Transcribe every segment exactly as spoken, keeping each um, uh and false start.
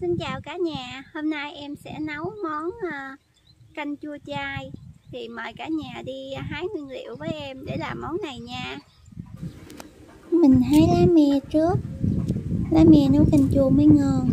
Xin chào cả nhà, hôm nay em sẽ nấu món uh, canh chua chai. Thì mời cả nhà đi hái nguyên liệu với em để làm món này nha. Mình hái lá me trước, lá me nấu canh chua mới ngon.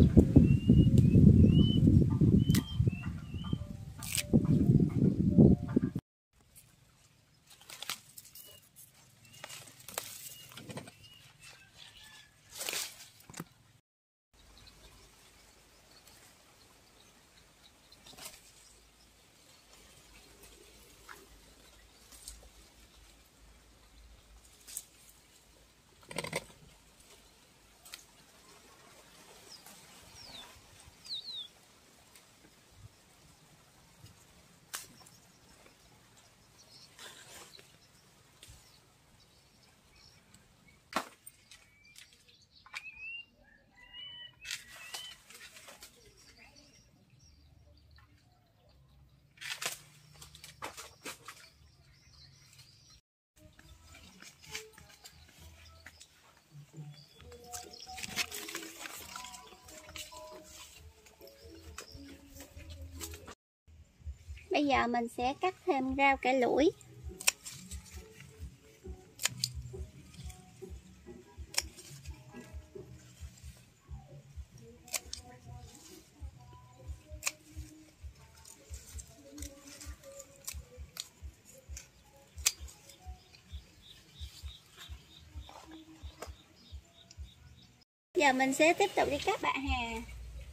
Bây giờ mình sẽ cắt thêm rau cải lũi. Giờ mình sẽ tiếp tục đi cắt bạc hà.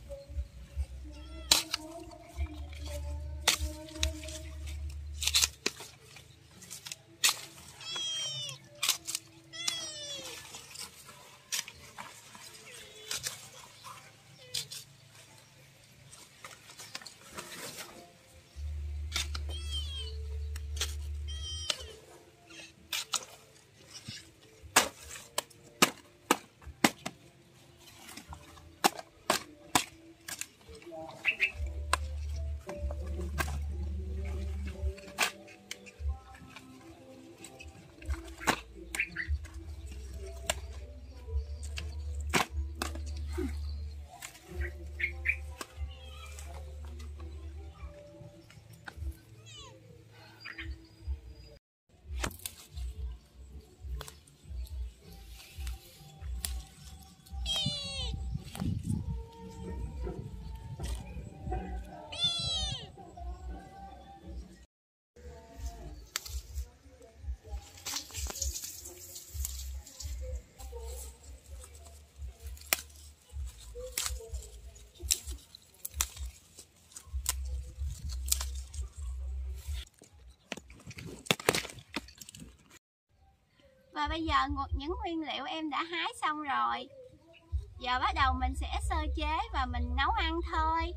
Và bây giờ những nguyên liệu em đã hái xong rồi. Giờ bắt đầu mình sẽ sơ chế và mình nấu ăn thôi.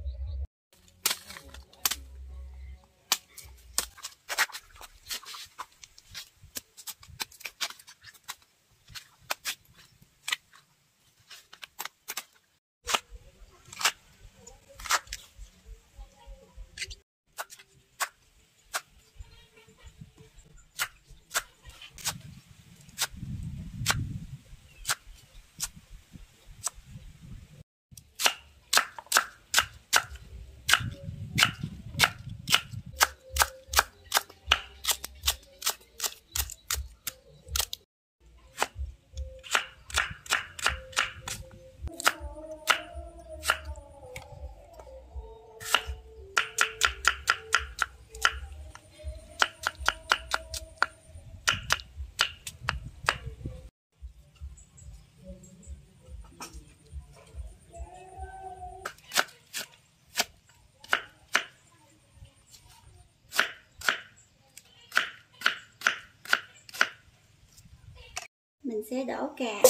Mình sẽ đổ cà,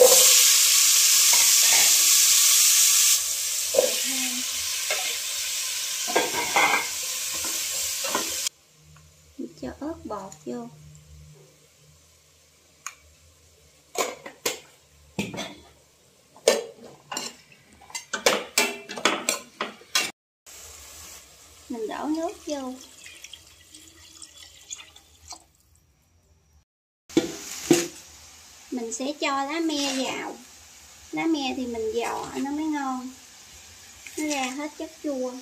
mình cho ớt bột vô, mình đổ nước vô. Mình sẽ cho lá me vào. Lá me thì mình giò nó mới ngon. nó ra hết chất chua.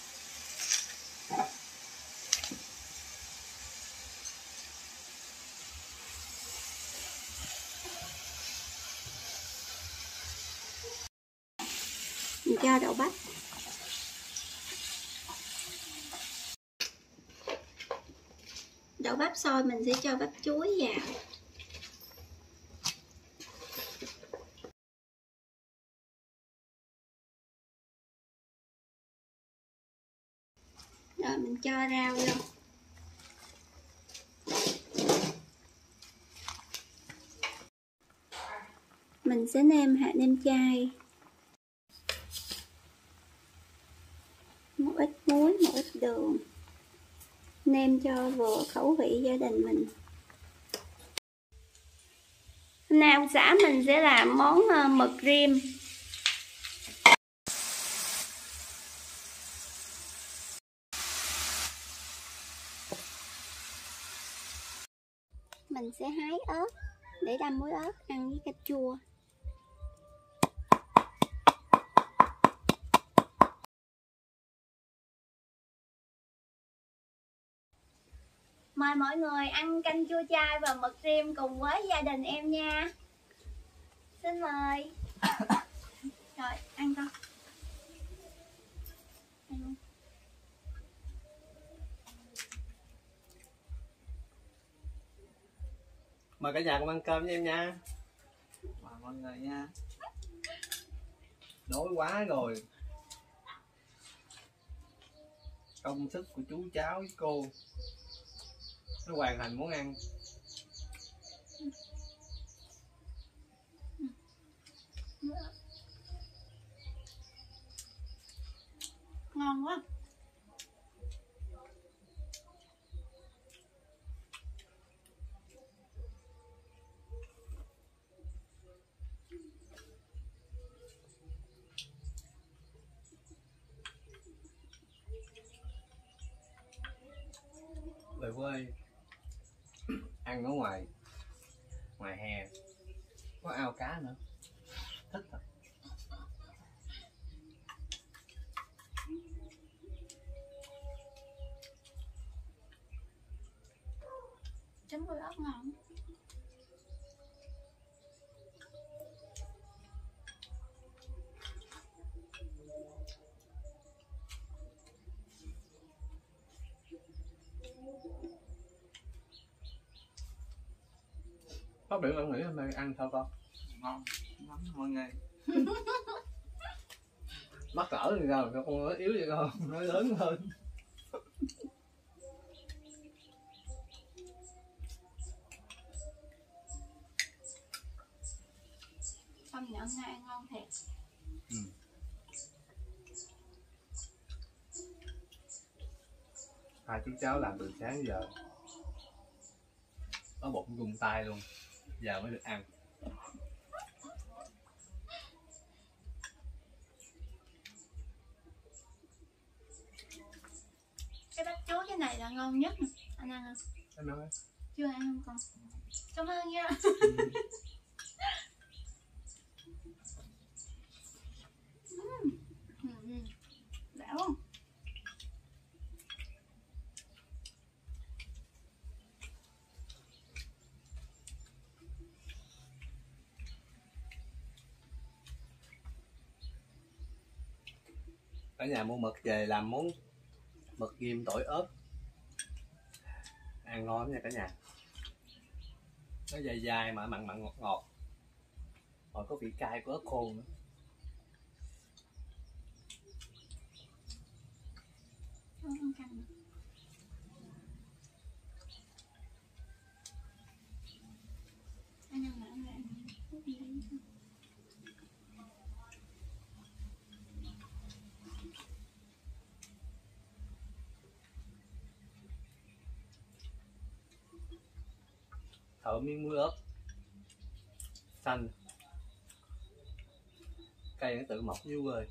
Mình cho đậu bắp. Đậu bắp sôi mình sẽ cho bắp chuối vào. Rồi mình cho rau vô. Mình sẽ nêm hạt nêm chay. Một ít muối, một ít đường. Nêm cho vừa khẩu vị gia đình mình. Hôm nay ông xã mình sẽ làm món mực rim. Mình sẽ hái ớt để đâm muối ớt ăn với cà chua. Mời mọi người ăn canh chua chai và mực rim cùng với gia đình em nha. Xin mời. Rồi, ăn con. Ăn luôn. Mời cả nhà cùng ăn cơm với em nha. Mời mọi người nha. Đói quá rồi. Công sức của chú cháu với cô nó hoàn thành món ăn. Ngon quá. Về quê ăn ở ngoài ngoài hè có ao cá nữa, thích thật. Chấm muối ớt ngon. Phát biểu bạn nghĩ hôm nay ăn sao con? Ngon lắm mọi người. Mắc cỡ thì sao, con nói yếu vậy con, nói lớn hơn. Công nhận này ăn ngon thiệt. Ừ. Hai chú cháu làm từ sáng giờ có bụng rung tay luôn, giờ mới được ăn. Cái bắp chuối cái này là ngon nhất. Anh ăn không? Em nói. Chưa ăn không con? Cảm ơn nha. Ừ. Ừ. Đã không? Ở nhà mua mực về làm món mực ghim tỏi ớt, ăn ngon lắm nha cả nhà. Nó dài dài mà mặn mặn ngọt ngọt, rồi có vị cay của ớt khô nữa. Không canh. Anh ăn lại lại thuốc gì đấy. Thợ miếng muối ớt xanh, cây nó tự mọc dưới quê,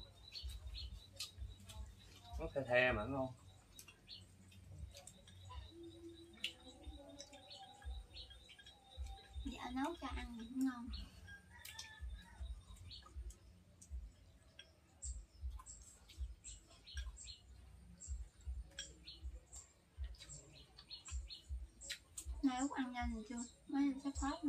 nó the the mà ngon. Dạ nấu cho ăn cũng ngon. Nay Út ăn nhanh rồi chưa? Mới ăn sắp hết.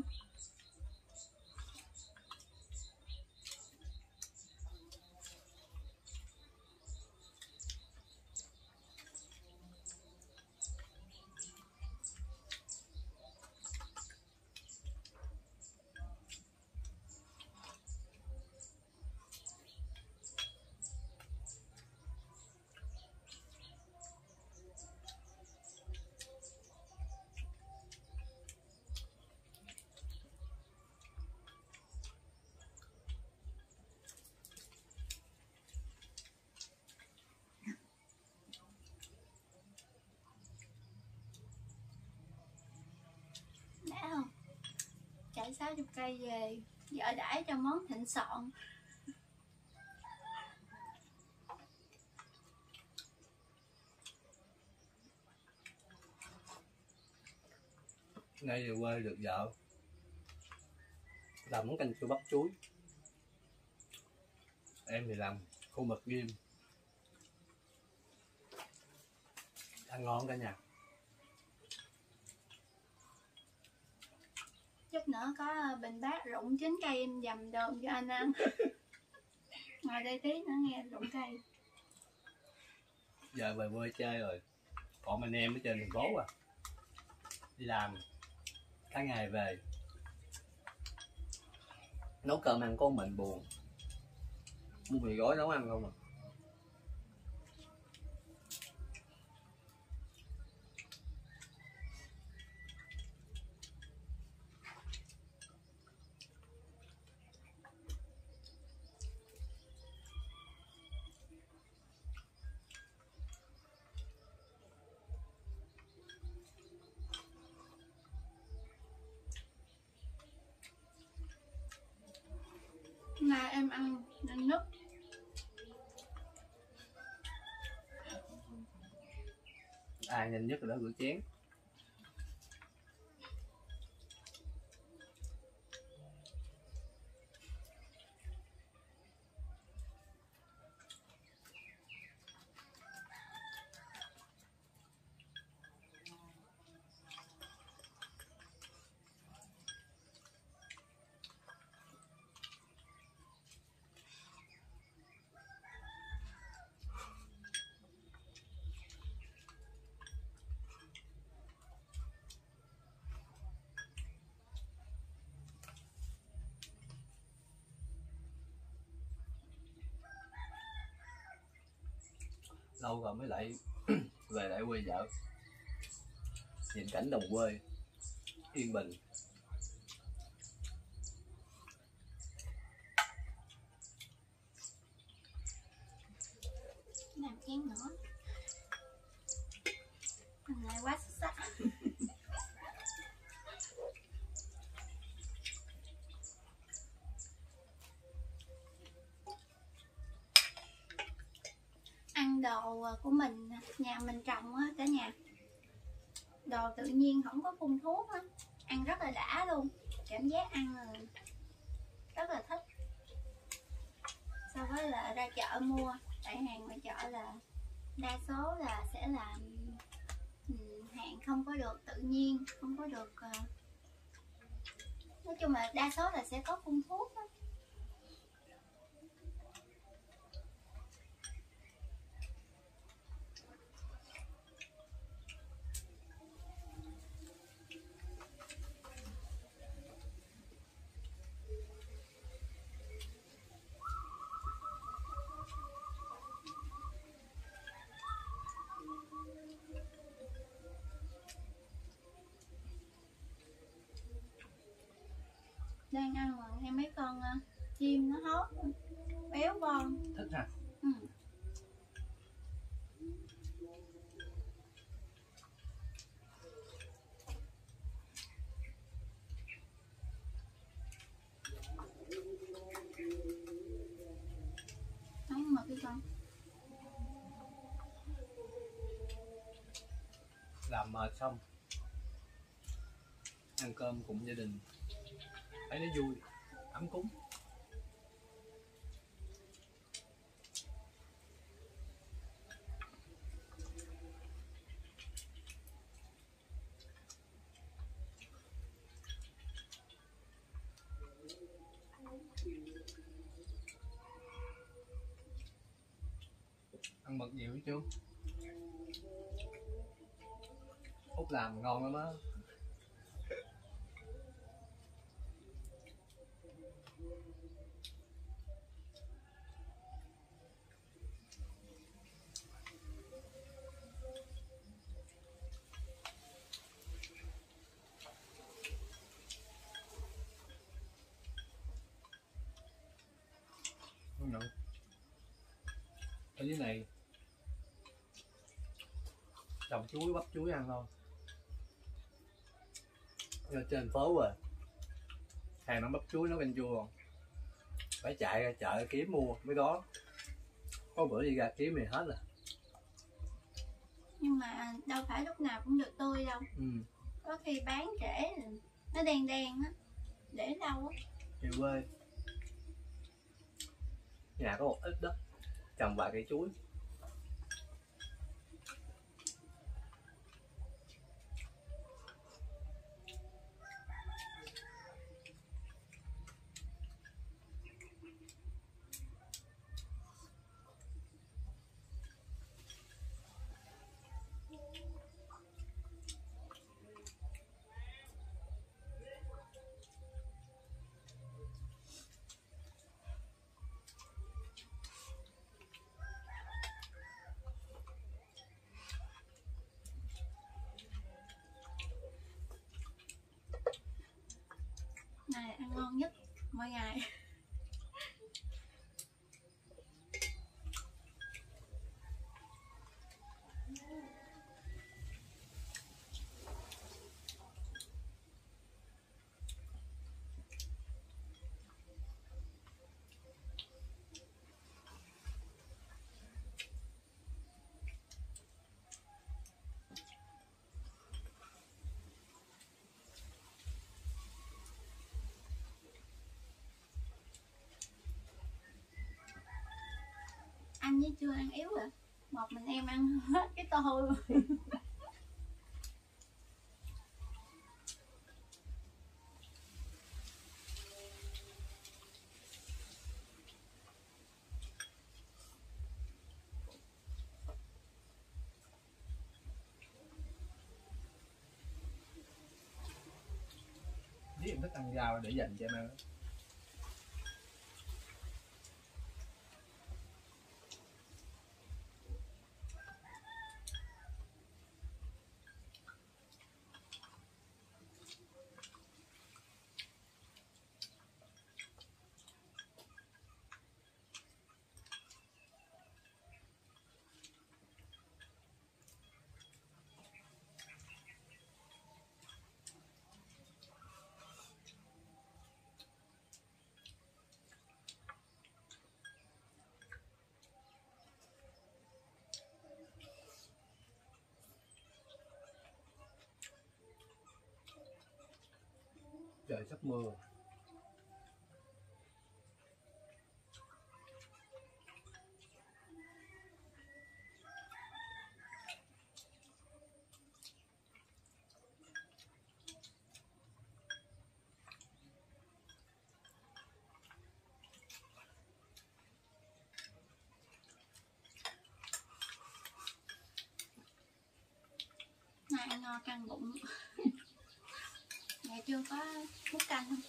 Đã không? Chạy sáu mươi cây về vợ đãi cho món thịnh soạn. Nay về quê được vợ làm món canh chua bắp chuối, em thì làm khô mực ghim, ăn ngon cả nhà. Chút nữa có bình bát rụng chín cây em dầm đờm cho anh ăn. Ngồi đây tí nữa nghe rụng cây. Giờ về quê chơi rồi, còn anh em ở trên thành phố à, đi làm cả ngày về nấu cơm ăn có mình buồn, mua mì gói nấu ăn không à. Nay em ăn nhanh nhất. Ai nhanh nhất là đó rửa chén. Lâu rồi mới lại về lại quê vợ, nhìn cảnh đồng quê yên bình. Làm chén nữa. Hôm nay quá xuất sắc. Ăn đồ của mình, nhà mình trồng á cả nhà. Đồ tự nhiên không có phun thuốc á, ăn rất là đã luôn. Cảm giác ăn là rất là thích. So với là ra chợ mua, tại hàng ngoài chợ là đa số là sẽ là hàng không có được tự nhiên, không có được, nói chung là đa số là sẽ có phun thuốc đó. Đang ăn mà nghe mấy con uh, chim nó hót béo con Thích ha. ừ. Nóng mực cái con. Làm mệt xong ăn cơm cùng gia đình thấy nó vui, ấm cúng. mật nhiều chứ. Út làm ngon lắm á. Không nhận. Ở dưới này trồng chuối, bắp chuối ăn thôi. Ở trên phố rồi hàng nó bắp chuối nó canh chua, phải chạy ra chợ kiếm mua mới có. Có bữa đi ra kiếm thì hết rồi. Nhưng mà đâu phải lúc nào cũng được tươi đâu. Ừ. Có khi bán trễ nó đen đen á, để lâu á. Về quê nhà có một ít đất, trồng vài cây chuối. Này ăn ngon nhất mỗi ngày. Anh với chưa ăn yếu à, một mình em ăn hết cái tô luôn. Biết em thích ăn rau để dành cho em ăn. Trời sắp mưa. Này ăn ngon căng bụng. Mẹ chưa có múc canh không?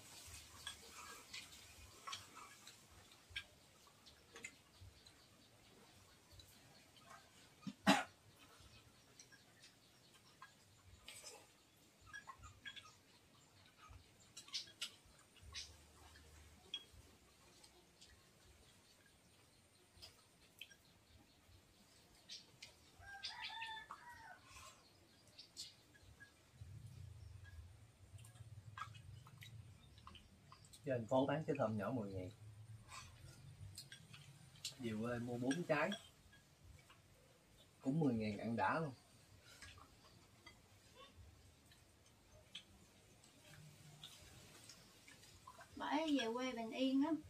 Trên thành phố bán trái thơm nhỏ mười ngàn. Về quê mua bốn trái cũng mười ngàn ăn đã luôn. Bởi về quê bình yên lắm.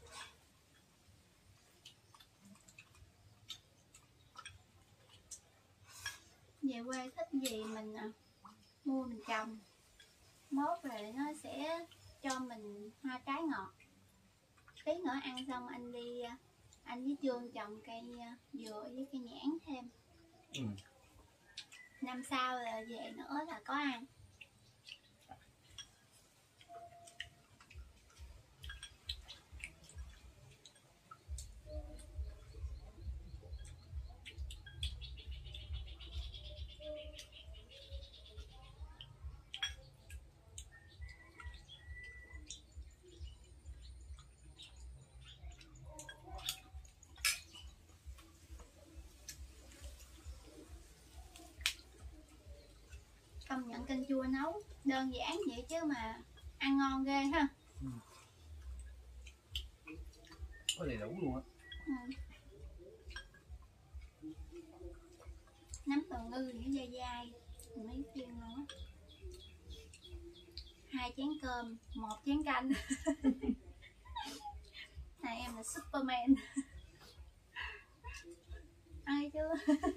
Về quê thích gì mình à, mua mình trồng. Mốt rồi nó sẽ cho mình hai trái ngọt. Tí nữa ăn xong anh đi Anh với Trương trồng cây dừa với cây nhãn thêm. Ừ. Năm sau là về nữa là có ăn. Công nhận canh chua nấu đơn giản vậy chứ mà ăn ngon ghê ha. Ừ. Có đầy đủ luôn á. Ừ. Nấm tàu ngư những dai dai mấy phiên luôn á. Hai chén cơm, một chén canh. Này em là Superman. Ai chưa?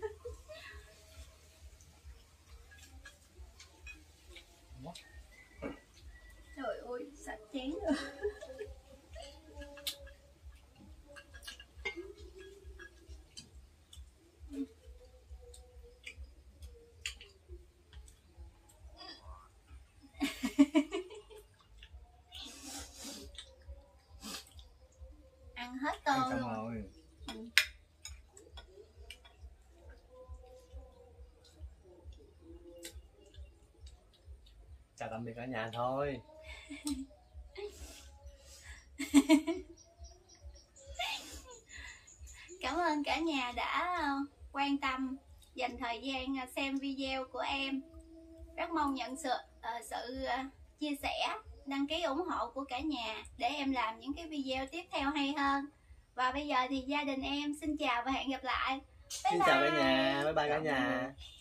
Trời ơi, sạch chén rồi. Ăn hết tô Ăn xong luôn. rồi. Ừ. Chào tạm biệt cả nhà thôi. Cảm ơn cả nhà đã quan tâm, dành thời gian xem video của em. Rất mong nhận sự, uh, sự uh, chia sẻ, đăng ký ủng hộ của cả nhà để em làm những cái video tiếp theo hay hơn. Và bây giờ thì gia đình em xin chào và hẹn gặp lại. Bye Xin bye. chào cả nhà, bye bye cả nhà.